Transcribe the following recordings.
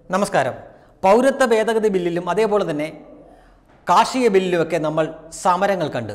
നമസ്കാരം. പൗരത്വ ഭേദഗതി ബില്ലിലും അതേപോലെ തന്നെ കാർഷിക ബില്ലിലുമൊക്കെ നമ്മൾ സമരങ്ങൾ കണ്ട്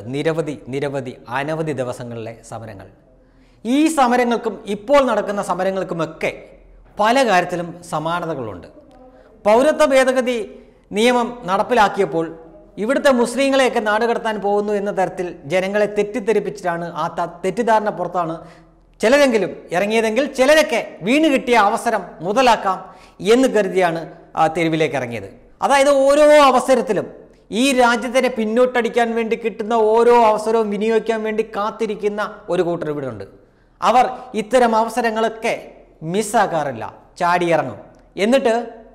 അനവധി ദിവസങ്ങളിലെ സമരങ്ങൾ. ഈ സമരങ്ങൾക്കും ഇപ്പോൾ നടക്കുന്ന സമരങ്ങൾക്കുമൊക്കെ പല കാര്യത്തിലും സമാനതകളുണ്ട്. പൗരത്വ ഭേദഗതി നിയമം നടപ്പിലാക്കിയപ്പോൾ ഇവിടുത്തെ മുസ്ലിങ്ങളെയൊക്കെ നാടുകടത്താൻ പോകുന്നു എന്ന തരത്തിൽ ജനങ്ങളെ തെറ്റിദ്ധരിപ്പിച്ചിട്ടാണ് ആ തെറ്റിദ്ധാരണ പുറത്താണ് ചിലരെങ്കിലും ഇറങ്ങിയതെങ്കിൽ ചിലരൊക്കെ വീണ് കിട്ടിയ അവസരം മുതലാക്കാം എന്ന് കരുതിയാണ് തെരുവിലേക്ക് ഇറങ്ങിയത്. അതായത് ഓരോ അവസരത്തിലും ഈ രാജ്യത്തിനെ പിന്നോട്ടടിക്കാൻ വേണ്ടി കിട്ടുന്ന ഓരോ അവസരവും വിനിയോഗിക്കാൻ വേണ്ടി കാത്തിരിക്കുന്ന ഒരു കൂട്ടർ ഇവിടെ ഉണ്ട്. അവർ ഇത്തരം അവസരങ്ങളൊക്കെ മിസ്സാക്കാറില്ല, ചാടിയിറങ്ങും. എന്നിട്ട്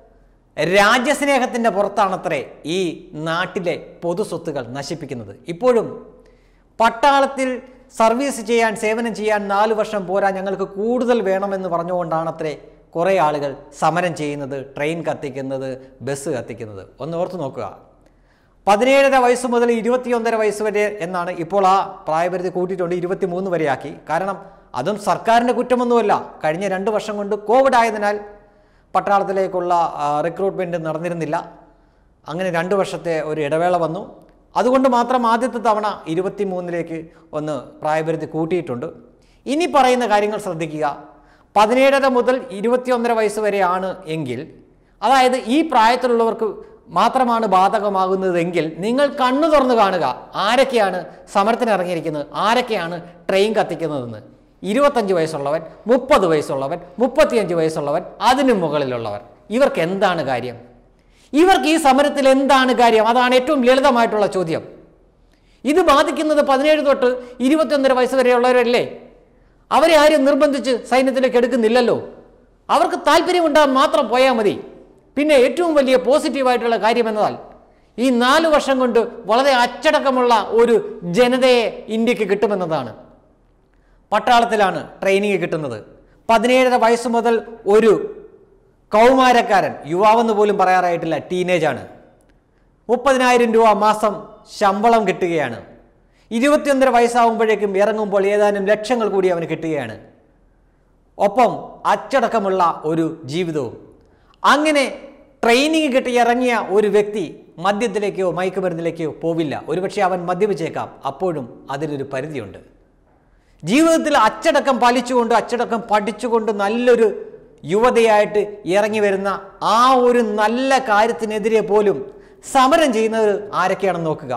രാജ്യസ്നേഹത്തിൻ്റെ പുറത്താണത്രേ ഈ നാട്ടിലെ പൊതുസ്വത്തുകൾ നശിപ്പിക്കുന്നത്. ഇപ്പോഴും പട്ടാളത്തിൽ സർവീസ് ചെയ്യാൻ, സേവനം ചെയ്യാൻ 4 വർഷം പോരാ, ഞങ്ങൾക്ക് കൂടുതൽ വേണമെന്ന് പറഞ്ഞുകൊണ്ടാണത്രേ കുറേ ആളുകൾ സമരം ചെയ്യുന്നത്, ട്രെയിൻ കത്തിക്കുന്നത്, ബസ് കത്തിക്കുന്നത്. ഒന്ന് ഓർത്ത് നോക്കുക. 17.5 വയസ്സ് മുതൽ 21.5 വയസ്സ് വരെ എന്നാണ് ഇപ്പോൾ ആ പ്രായപരിധി കൂട്ടിയിട്ടുണ്ട്, 23 വരെയാക്കി. കാരണം അതും സർക്കാരിൻ്റെ കുറ്റമൊന്നുമല്ല. കഴിഞ്ഞ 2 വർഷം കൊണ്ട് കോവിഡ് ആയതിനാൽ പട്ടാളത്തിലേക്കുള്ള റിക്രൂട്ട്മെൻറ്റ് നടന്നിരുന്നില്ല. അങ്ങനെ 2 വർഷത്തെ ഒരു ഇടവേള വന്നു. അതുകൊണ്ട് മാത്രം ആദ്യത്തെ തവണ 23ലേക്ക് ഒന്ന് പ്രായപരിധി കൂട്ടിയിട്ടുണ്ട്. ഇനി പറയുന്ന കാര്യങ്ങൾ ശ്രദ്ധിക്കുക. 17.5 മുതൽ 21.5 വയസ്സ് വരെയാണ് എങ്കിൽ, അതായത് ഈ പ്രായത്തിലുള്ളവർക്ക് മാത്രമാണ് ബാധകമാകുന്നതെങ്കിൽ നിങ്ങൾ കണ്ണു തുറന്ന് കാണുക ആരൊക്കെയാണ് സമരത്തിന് ഇറങ്ങിയിരിക്കുന്നത്, ആരൊക്കെയാണ് ട്രെയിൻ കത്തിക്കുന്നതെന്ന്. 25 വയസ്സുള്ളവൻ, 30 വയസ്സുള്ളവൻ, 35 വയസ്സുള്ളവൻ, അതിനു മുകളിലുള്ളവർ. ഇവർക്ക് എന്താണ് കാര്യം? ഇവർക്ക് ഈ സമരത്തിൽ എന്താണ് കാര്യം? അതാണ് ഏറ്റവും ലളിതമായിട്ടുള്ള ചോദ്യം. ഇത് ബാധിക്കുന്നത് 17 തൊട്ട് 21.5 വയസ്സ് വരെയുള്ളവരല്ലേ? അവരെ ആരും നിർബന്ധിച്ച് സൈന്യത്തിലേക്ക് എടുക്കുന്നില്ലല്ലോ. അവർക്ക് താല്പര്യമുണ്ടാകാൻ മാത്രം പോയാൽ മതി. പിന്നെ ഏറ്റവും വലിയ പോസിറ്റീവായിട്ടുള്ള കാര്യം എന്നാൽ ഈ 4 വർഷം കൊണ്ട് വളരെ അച്ചടക്കമുള്ള ഒരു ജനതയെ ഇന്ത്യക്ക് കിട്ടുമെന്നതാണ്. പട്ടാളത്തിലാണ് ട്രെയിനിങ് കിട്ടുന്നത്. 17.5 വയസ്സ് മുതൽ ഒരു കൗമാരക്കാരൻ, യുവാവെന്ന് പോലും പറയാറായിട്ടില്ല, ടീനേജാണ്. 30,000 രൂപ മാസം ശമ്പളം കിട്ടുകയാണ്. 21.5 വയസ്സാകുമ്പോഴേക്കും ഇറങ്ങുമ്പോൾ ഏതാനും ലക്ഷങ്ങൾ കൂടി അവന് കിട്ടുകയാണ്. ഒപ്പം അച്ചടക്കമുള്ള ഒരു ജീവിതവും. അങ്ങനെ ട്രെയിനിങ് കിട്ടി ഇറങ്ങിയ ഒരു വ്യക്തി മദ്യത്തിലേക്കോ മയക്കുമരുന്നിലേക്കോ പോവില്ല. ഒരുപക്ഷെ അവൻ മദ്യപിച്ചേക്കാം, അപ്പോഴും അതിനൊരു പരിധിയുണ്ട്. ജീവിതത്തിൽ അച്ചടക്കം പാലിച്ചുകൊണ്ട്, അച്ചടക്കം പഠിച്ചുകൊണ്ട് നല്ലൊരു യുവതയായിട്ട് ഇറങ്ങി വരുന്ന ആ ഒരു നല്ല കാര്യത്തിനെതിരെ പോലും സമരം ചെയ്യുന്നത് ആരൊക്കെയാണെന്ന് നോക്കുക.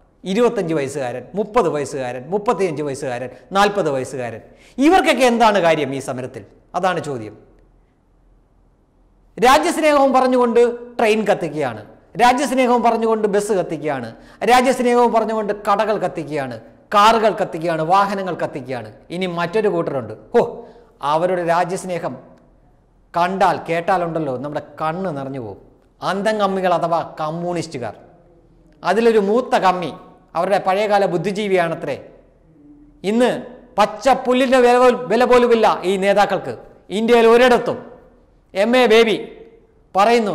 25 വയസ്സുകാരൻ, 30 വയസ്സുകാരൻ, 35 വയസ്സുകാരൻ, 40 വയസ്സുകാരൻ. ഇവർക്കൊക്കെ എന്താണ് കാര്യം ഈ സമരത്തിൽ? അതാണ് ചോദ്യം. രാജ്യസ്നേഹവും പറഞ്ഞുകൊണ്ട് ട്രെയിൻ കത്തിക്കുകയാണ്, രാജ്യസ്നേഹവും പറഞ്ഞുകൊണ്ട് ബസ് കത്തിക്കുകയാണ്, രാജ്യസ്നേഹവും പറഞ്ഞുകൊണ്ട് കടകൾ കത്തിക്കുകയാണ്, കാറുകൾ കത്തിക്കുകയാണ്, വാഹനങ്ങൾ കത്തിക്കുകയാണ്. ഇനി മറ്റൊരു കൂട്ടരുണ്ട്. അവരുടെ രാജ്യസ്നേഹം കണ്ടാൽ കേട്ടാലുണ്ടല്ലോ നമ്മുടെ കണ്ണ് നിറഞ്ഞു പോകും. അന്തംകമ്മികൾ അഥവാ കമ്മ്യൂണിസ്റ്റുകാർ. അതിലൊരു മൂത്ത കമ്മി അവരുടെ പഴയകാല ബുദ്ധിജീവിയാണത്രേ. ഇന്ന് പച്ച പുല്ലിൻ്റെ വില പോലുമില്ല ഈ നേതാക്കൾക്ക്. ഇന്ത്യയിൽ ഒരിടത്തും MA ബേബി പറയുന്നു,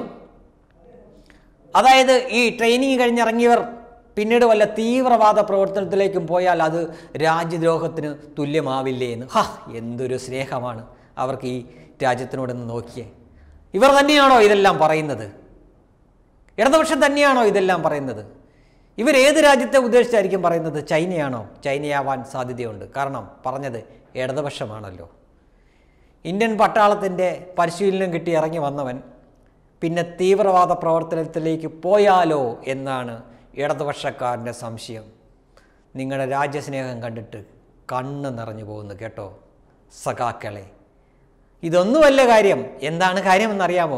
അതായത് ഈ ട്രെയിനിങ് കഴിഞ്ഞിറങ്ങിയവർ പിന്നീട് വല്ല തീവ്രവാദ പ്രവർത്തനത്തിലേക്കും പോയാൽ അത് രാജ്യദ്രോഹത്തിന് തുല്യമാവില്ലേ എന്ന്. എന്തൊരു സ്നേഹമാണ് അവർക്ക് ഈ രാജ്യത്തിനോടൊന്ന് നോക്കിയേ. ഇവർ തന്നെയാണോ ഇതെല്ലാം പറയുന്നത്? ഇടതുപക്ഷം തന്നെയാണോ ഇതെല്ലാം പറയുന്നത്? ഇവരേത് രാജ്യത്തെ ഉദ്ദേശിച്ചായിരിക്കും പറയുന്നത്? ചൈനയാണോ? ചൈനയാവാൻ സാധ്യതയുണ്ട്. കാരണം പറഞ്ഞത് ഇടതുപക്ഷമാണല്ലോ. ഇന്ത്യൻ പട്ടാളത്തിൻ്റെ പരിശീലനം കിട്ടി ഇറങ്ങി വന്നവൻ പിന്നെ തീവ്രവാദ പ്രവർത്തനത്തിലേക്ക് പോയാലോ എന്നാണ് ഇടതുപക്ഷക്കാരൻ്റെ സംശയം. നിങ്ങളുടെ രാജ്യസ്നേഹം കണ്ടിട്ട് കണ്ണ് നിറഞ്ഞു പോകുന്നു കേട്ടോ സഖാക്കളെ. ഇതൊന്നുമല്ല കാര്യം. എന്താണ് കാര്യമെന്നറിയാമോ?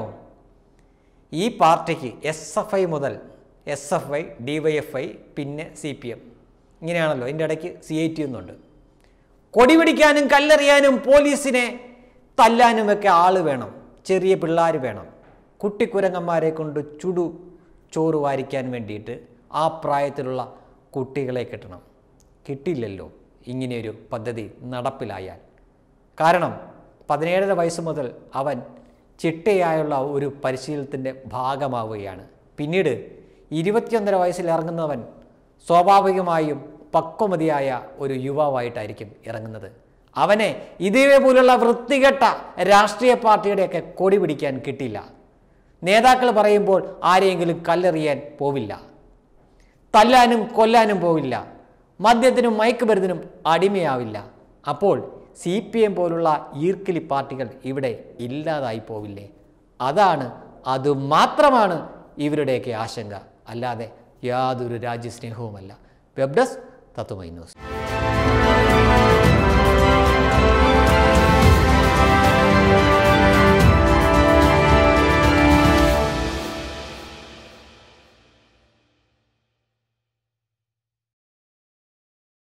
ഈ പാർട്ടിക്ക് SFI മുതൽ SFI, DYFI, പിന്നെ CPM, ഇങ്ങനെയാണല്ലോ. ഇതിൻ്റെ ഇടയ്ക്ക് CIT ഒന്നുണ്ട്. കൊടി പിടിക്കാനും കല്ലെറിയാനും പോലീസിനെ തല്ലാനുമൊക്കെ ആള് വേണം, ചെറിയ പിള്ളേർ വേണം. കുട്ടിക്കുരങ്ങന്മാരെ കൊണ്ട് ചോറ് വാരിക്കാൻ വേണ്ടിയിട്ട് ആ പ്രായത്തിലുള്ള കുട്ടികളെ കിട്ടണം. കിട്ടില്ലല്ലോ ഇങ്ങനെയൊരു പദ്ധതി നടപ്പിലായാൽ. കാരണം 17.5 വയസ്സ് മുതൽ അവൻ ചിട്ടയായുള്ള ഒരു പരിശീലനത്തിൻ്റെ ഭാഗമാവുകയാണ്. പിന്നീട് 21.5 വയസ്സിൽ ഇറങ്ങുന്നവൻ സ്വാഭാവികമായും പക്വമതിയായ ഒരു യുവാവായിട്ടായിരിക്കും ഇറങ്ങുന്നത്. അവനെ ഇതേപോലുള്ള വൃത്തികെട്ട രാഷ്ട്രീയ പാർട്ടിയുടെയൊക്കെ കൊടി പിടിക്കാൻ കിട്ടില്ല. നേതാക്കൾ പറയുമ്പോൾ ആരെയെങ്കിലും കല്ലെറിയാൻ പോവില്ല, തല്ലാനും കൊല്ലാനും പോവില്ല, മദ്യത്തിനും മയക്കുമരുന്നിനും അടിമയാവില്ല. അപ്പോൾ CPM പോലുള്ള ഈർക്കിലി പാർട്ടികൾ ഇവിടെ ഇല്ലാതായി പോവില്ലേ? അതുമാത്രമാണ് ഇവരുടെയൊക്കെ ആശങ്ക, അല്ലാതെ യാതൊരു രാജ്യസ്നേഹവുമല്ല. Web desk Tatwamayi news.